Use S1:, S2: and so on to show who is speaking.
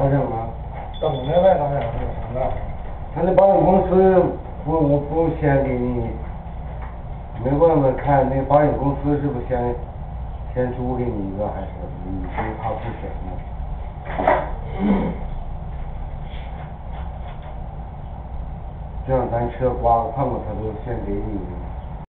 S1: 调整吗？
S2: 等着呗，当然是省着。
S1: 他那保险公司不先给你，没问问看那保险公司是不是先租给你一个，还是你他不选呢？这样咱车刮碰了他都先给你。